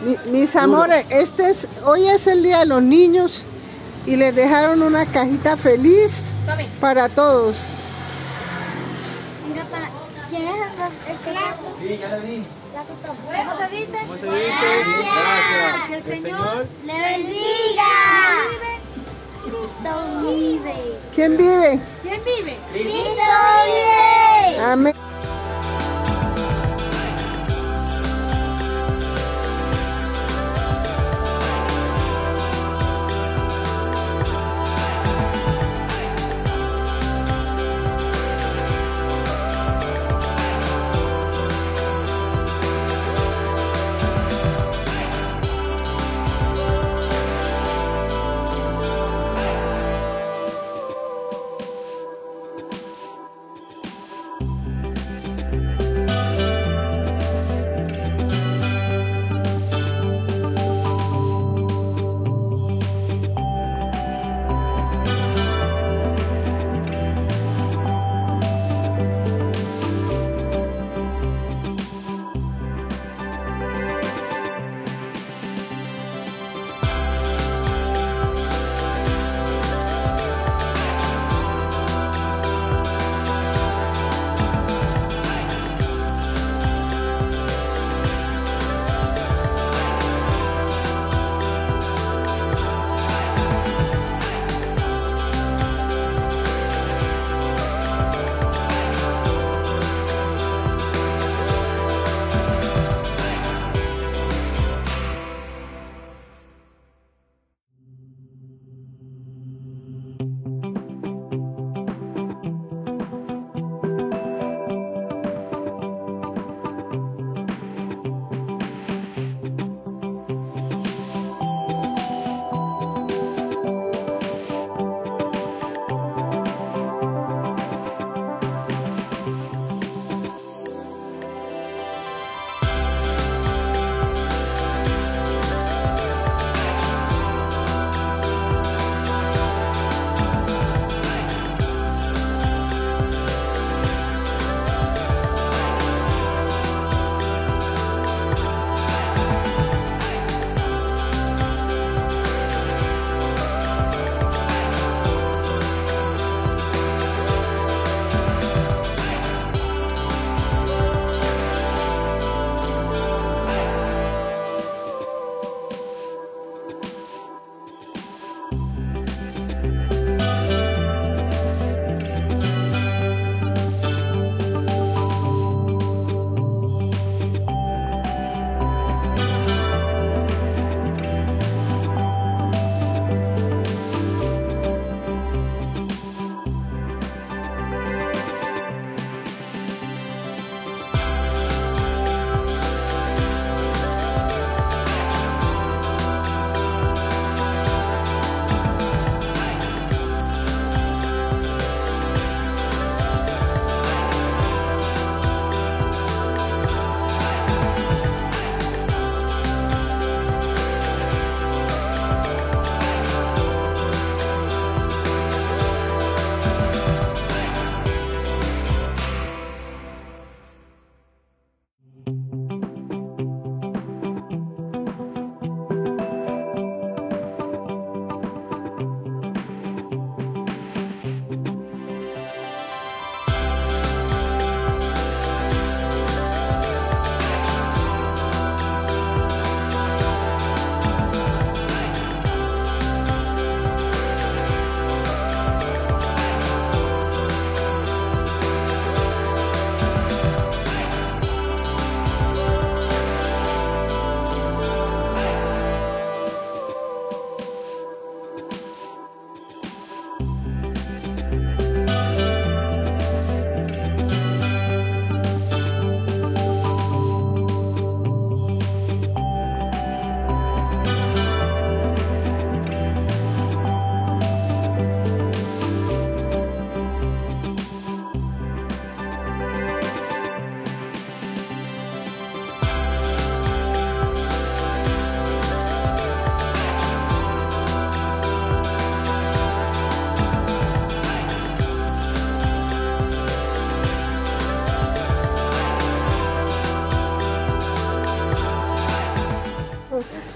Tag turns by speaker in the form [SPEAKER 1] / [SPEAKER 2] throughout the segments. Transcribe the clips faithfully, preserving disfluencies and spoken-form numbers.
[SPEAKER 1] Mi, mis amores, este es, hoy es el Día de los Niños y les dejaron una cajita feliz
[SPEAKER 2] Tome.
[SPEAKER 1] para todos.
[SPEAKER 2] Venga, para... ¿Quién es el, el que la...
[SPEAKER 3] Sí, ya le di.
[SPEAKER 2] ¿Cómo se dice?
[SPEAKER 3] ¿Cómo se dice? Gracias.
[SPEAKER 2] Que el
[SPEAKER 3] El
[SPEAKER 2] Señor
[SPEAKER 3] Señor
[SPEAKER 2] le bendiga. Cristo vive.
[SPEAKER 1] ¿Quién vive?
[SPEAKER 2] ¿Quién vive?
[SPEAKER 3] Cristo
[SPEAKER 2] vive.
[SPEAKER 1] Amén.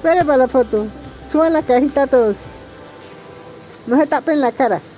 [SPEAKER 1] Esperen para la foto. Suban la cajita todos. No se tapen la cara.